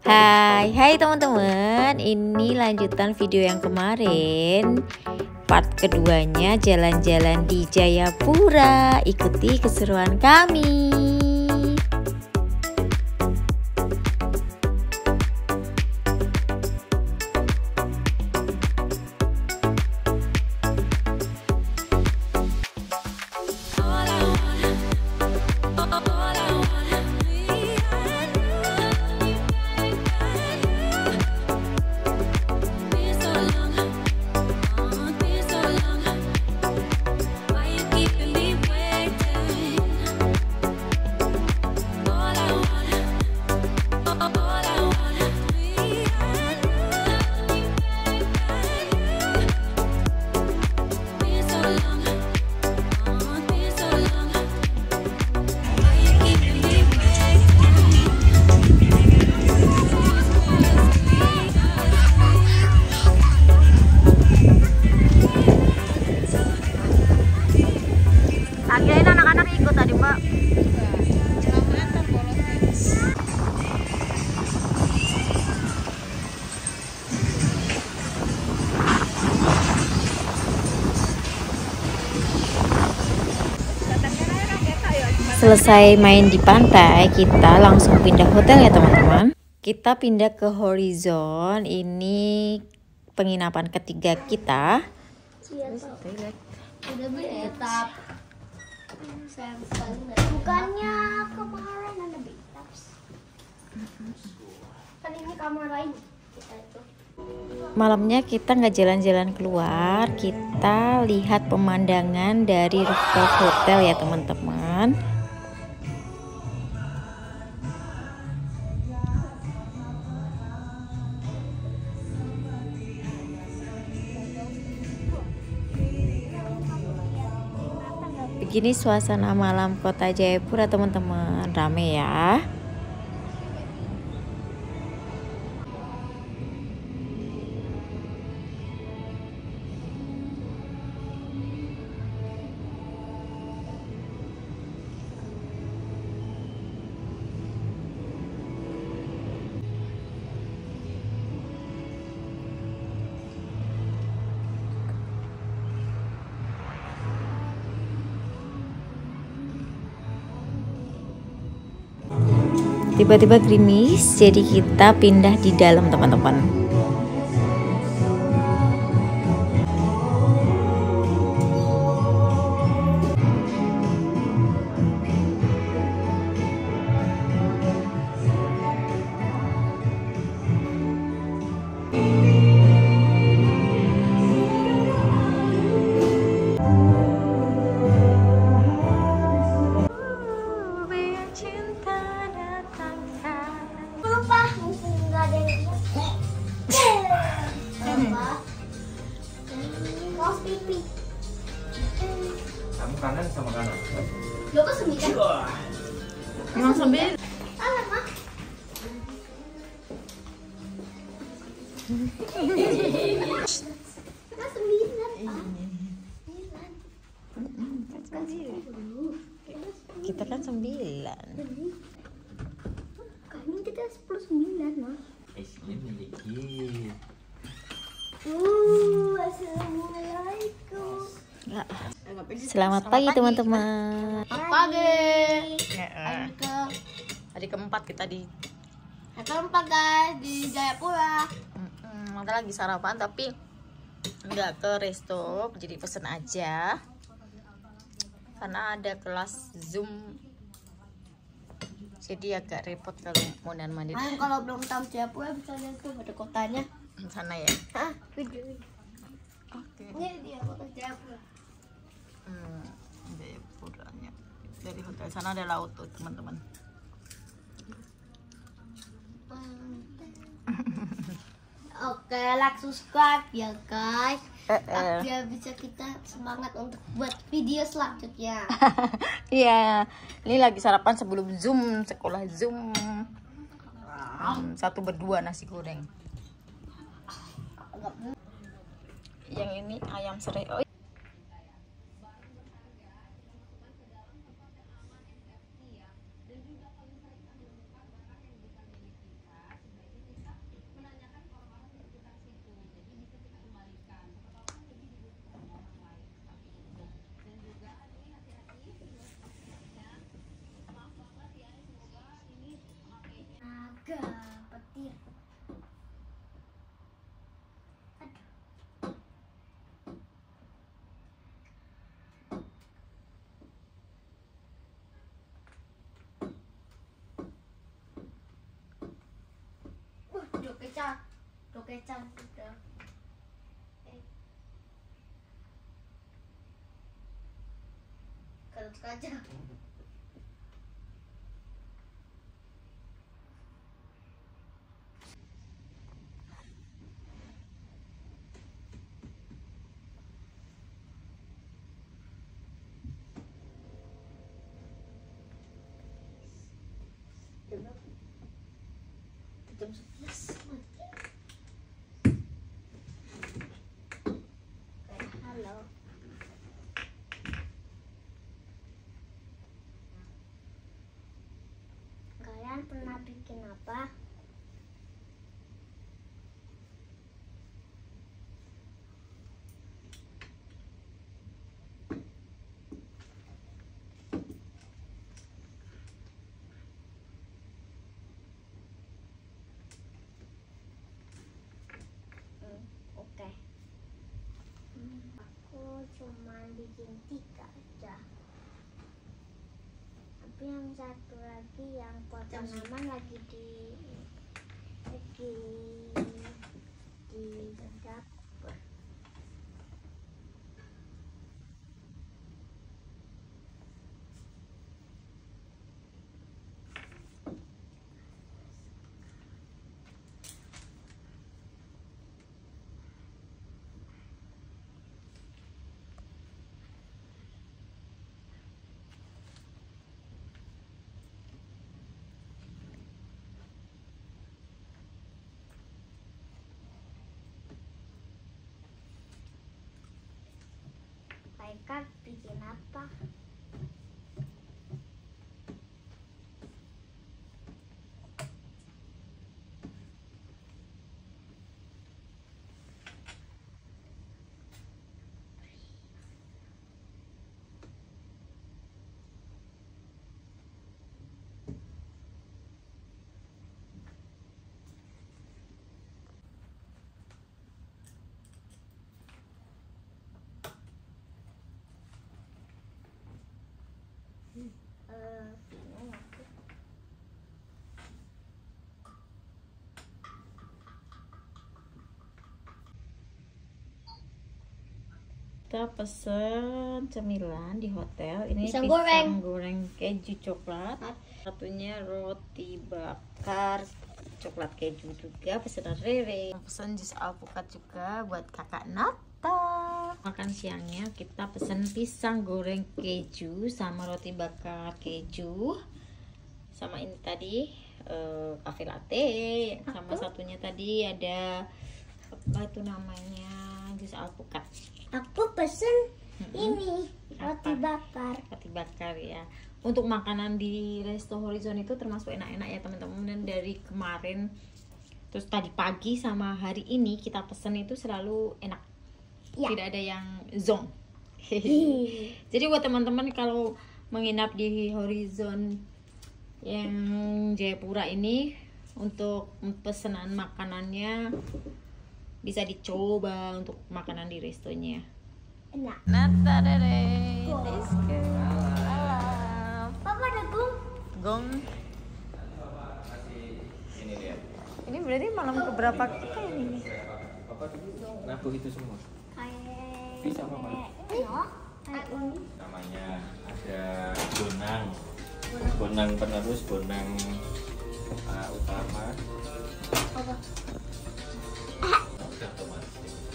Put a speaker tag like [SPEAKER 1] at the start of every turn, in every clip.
[SPEAKER 1] Hai teman-teman, ini lanjutan video yang kemarin. Part keduanya jalan-jalan di Jayapura. Ikuti keseruan kami. Kirain anak-anak ikut tadi, Mbak. Selesai main di pantai, kita langsung pindah hotel ya teman-teman. Kita pindah ke Horizon. Ini penginapan ketiga kita.
[SPEAKER 2] Udah betap. Bukannya kemarin ada betaps. Kan ini kamar lain kita itu.
[SPEAKER 1] Malamnya kita nggak jalan-jalan keluar, kita lihat pemandangan dari rooftop hotel ya teman-teman. Begini suasana malam kota Jayapura teman-teman, rame ya. Tiba-tiba gerimis, jadi kita pindah di dalam teman-teman.
[SPEAKER 3] Kamu kanan sama kanan.
[SPEAKER 2] Lo kok sembilan?
[SPEAKER 1] Emang sembilan?
[SPEAKER 2] Alamak. Kan sembilan, Pak.
[SPEAKER 1] Kita kan 9.
[SPEAKER 2] Kan kita 10-9, Mas.
[SPEAKER 3] Ini dikit.
[SPEAKER 2] Assalamualaikum.
[SPEAKER 1] Selamat pagi teman-teman.
[SPEAKER 2] Pagi.
[SPEAKER 1] Hari keempat kita di
[SPEAKER 2] Keempat guys di Jayapura.
[SPEAKER 1] kita lagi sarapan tapi nggak ke resto, jadi pesen aja karena ada kelas Zoom, jadi agak repot kalau mau dan mandi.
[SPEAKER 2] Kalau belum tahu Jayapura bisa lihat tuh ada kotanya.
[SPEAKER 1] Sana ya.
[SPEAKER 2] Video.
[SPEAKER 1] Oke.
[SPEAKER 2] Ini dia kota Jayapura.
[SPEAKER 1] Jayapuranya dari hotel sana ada laut tuh teman-teman.
[SPEAKER 2] Oke, like, subscribe ya guys. Biar bisa kita semangat untuk buat video selanjutnya.
[SPEAKER 1] Iya, ini lagi sarapan sebelum Zoom, sekolah Zoom. Satu berdua nasi goreng. Yang ini ayam serai. Oh,
[SPEAKER 2] kecap. Tuh kecap udah. Kalau aja. Jam 11 mati. Halo. Kalian pernah bikin apa? Oke. Aku cuma bikin 3 aja. Tapi yang satu lagi yang pot tanaman lagi di dapur. Kak bikin apa?
[SPEAKER 1] Kita pesen cemilan di hotel. Ini
[SPEAKER 2] Pisang
[SPEAKER 1] goreng keju coklat. Satunya roti bakar coklat keju juga pesanan Rere. Pesan jus alpukat juga buat kakak Nata. Makan siangnya kita pesen pisang goreng keju sama roti bakar keju. Sama ini tadi cafe latte. Sama satunya tadi ada apa itu namanya, jus alpukat.
[SPEAKER 2] Aku pesen ini roti bakar.
[SPEAKER 1] Roti bakar ya. Untuk makanan di Resto Horizon itu termasuk enak-enak ya teman-teman. Dan dari kemarin terus tadi pagi sama hari ini kita pesen itu selalu enak. Ya. Tidak ada yang zonk. Jadi buat teman-teman kalau menginap di Horizon yang Jayapura ini, untuk pesanan makanannya bisa dicoba untuk makanan di restonya.
[SPEAKER 2] Enak.
[SPEAKER 1] Nata Rere, let's go.
[SPEAKER 2] Papa ada
[SPEAKER 1] Gong.
[SPEAKER 3] Ini lihat.
[SPEAKER 1] Ini berarti malam keberapa kita ini?
[SPEAKER 3] Apa tadi? Nabuh itu semua. Bisa mama. Namanya ada bonang. Bonang penerus, bonang utama.
[SPEAKER 2] Apa?
[SPEAKER 3] Udah otomatis.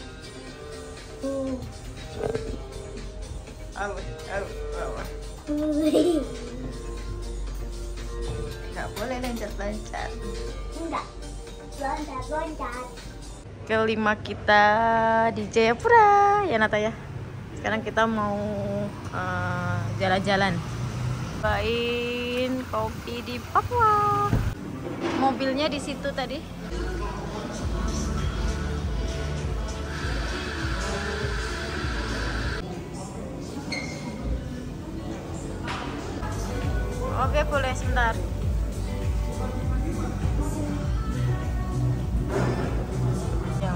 [SPEAKER 1] Nggak boleh loncat-loncat.
[SPEAKER 2] Enggak. Loncat.
[SPEAKER 1] Kelima kita di Jayapura ya Nata ya. Sekarang kita mau jalan-jalan. Cobain kopi di Papua. Mobilnya di situ tadi. Oke, boleh sebentar. Ya,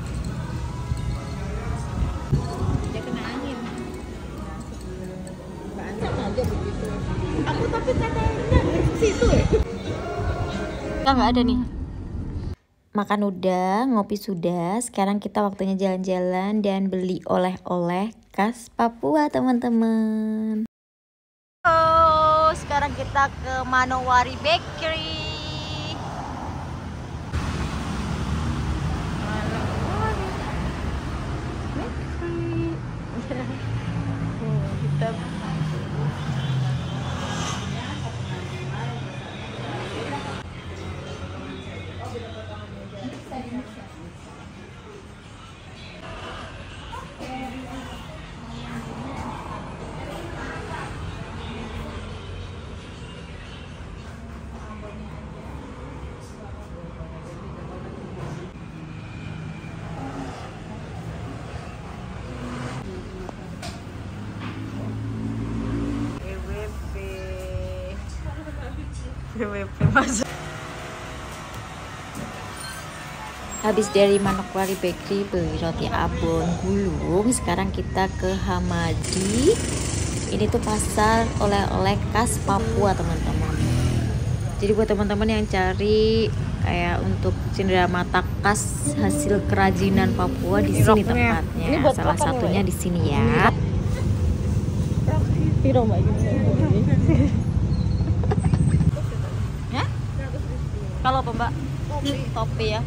[SPEAKER 1] dia kena angin. Banyak aja begitu. Aku tapi katanya di situ ya. Kita nggak ada nih. Makan udah, ngopi sudah. Sekarang kita waktunya jalan-jalan dan beli oleh-oleh khas Papua, teman-teman. Oh, sekarang kita ke Manowari Bakery. Habis dari Manokwari Bakery beli roti abon gulung, sekarang kita ke Hamadi. Ini tuh pasar oleh-oleh khas Papua, teman-teman. Jadi buat teman-teman yang cari kayak untuk cenderamata khas hasil kerajinan Papua, di sini tempatnya. Salah satunya di sini ya. Ya? Kalau apa, Mbak? Topi ya.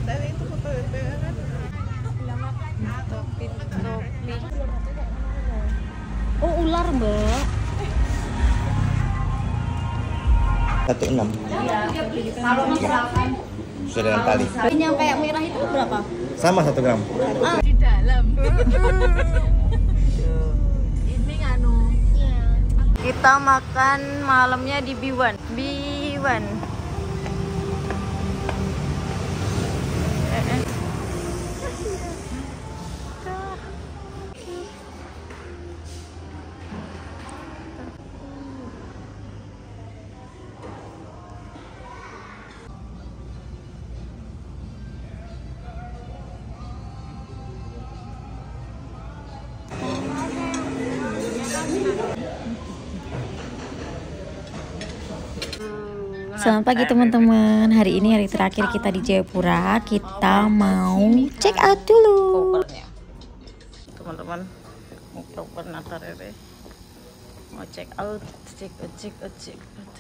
[SPEAKER 1] Topi. Oh, ular, Mbak.
[SPEAKER 4] 16. Sudah dengan tali.
[SPEAKER 1] Yang kayak merah itu berapa?
[SPEAKER 4] Sama 1 gram.
[SPEAKER 1] Di dalam. Ini nganu. Kita makan malamnya di Biwan. Selamat pagi teman-teman. Hari ini hari terakhir kita di Jayapura. Kita mau check out dulu. Teman-teman, koper Natarere. Mau check out, check out.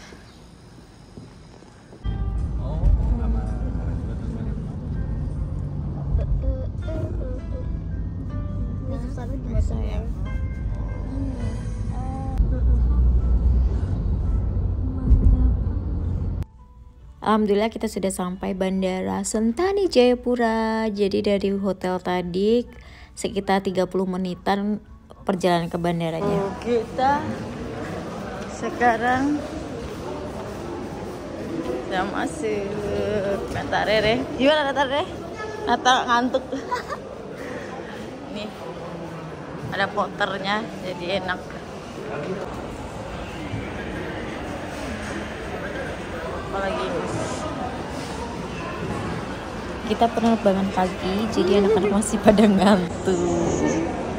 [SPEAKER 1] Sayang. Alhamdulillah kita sudah sampai Bandara Sentani Jayapura. Jadi dari hotel tadi sekitar 30 menitan perjalanan ke bandaranya. Kita sekarang sudah masuk Natarere. Gimana Natarere? Nata ngantuk. Nih ada porternya, jadi enak. Apalagi kita penerbangan pagi, jadi anak-anak masih pada ngantuk.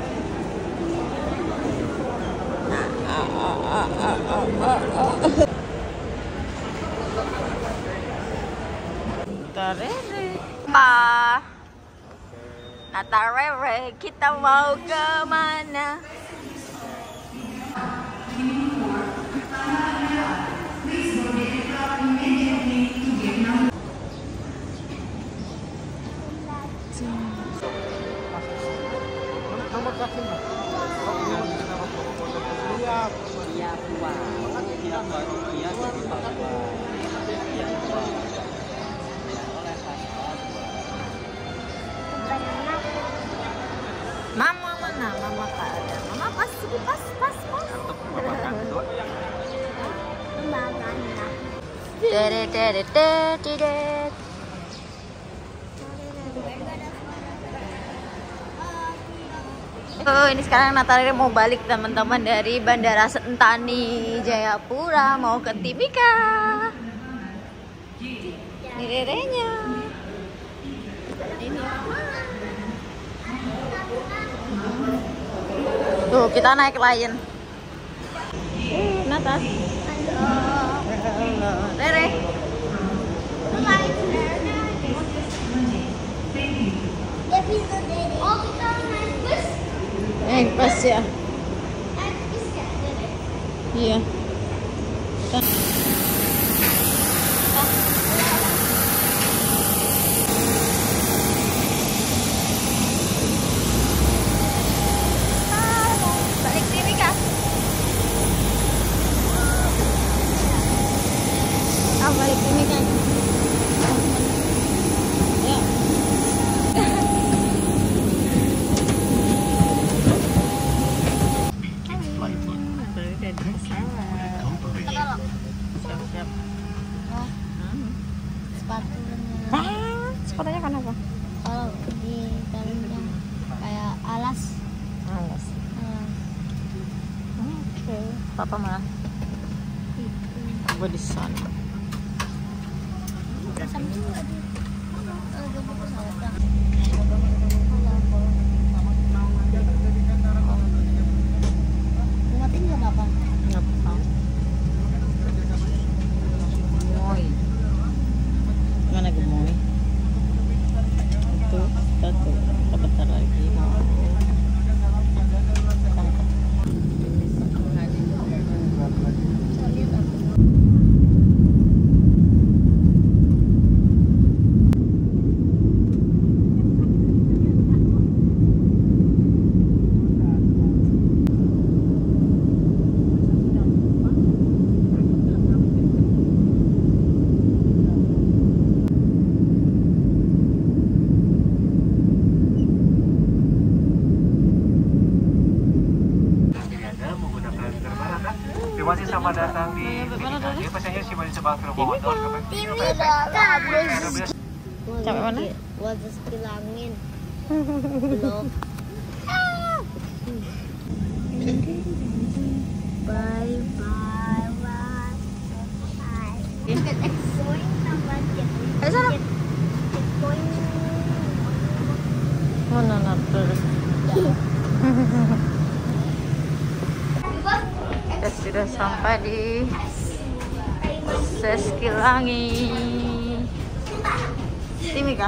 [SPEAKER 1] Natarere, kita mau ke mana? Mama mana? Mama tak ada. Mama pas. Oh, ini sekarang Natarere mau balik teman-teman dari Bandara Sentani Jayapura mau ke Timika. Ini Rerenya. Ini Mama. Tuh, kita naik Lion. Natas. Halo. Rere. bis ya. Iya. Balik sini kak. Balik sini kan. Ya. Siap-siap. Sepatunya kenapa?
[SPEAKER 2] Kalau di dalamnya kayak alas.
[SPEAKER 1] Oke. Papa mana? Gue di sana.
[SPEAKER 2] Matiin nggak apa-apa?
[SPEAKER 1] Nggak apa. Gemoy. Mana gemoy? Itu satu. Sebentar lagi mau.
[SPEAKER 3] Terima kasih selamat datang di pasiennya si Wali Sebang Terbawa.
[SPEAKER 1] Sampai mana?
[SPEAKER 2] Buat sekilangin. Belum. Bye bye bye.
[SPEAKER 1] Ayo sana. Mana nater? Kita sudah sampai di Seskilangi. Timika.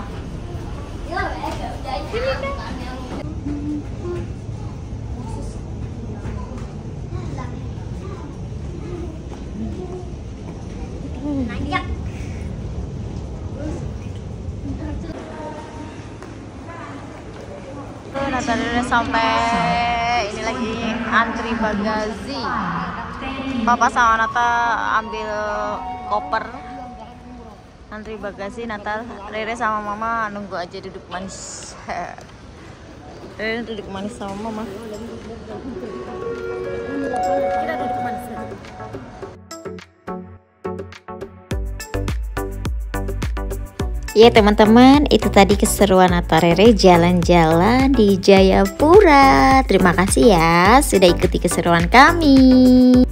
[SPEAKER 2] Nanjak.
[SPEAKER 1] Nah, tadi udah sampai ini lagi antri bagasi. Papa sama Nata ambil koper antri bagasi. Natal, Rere sama Mama nunggu aja duduk manis. Rere duduk manis sama Mama. Kita duduk manis. Ya teman-teman, itu tadi keseruan Nata Rere jalan-jalan di Jayapura. Terima kasih ya sudah ikuti keseruan kami.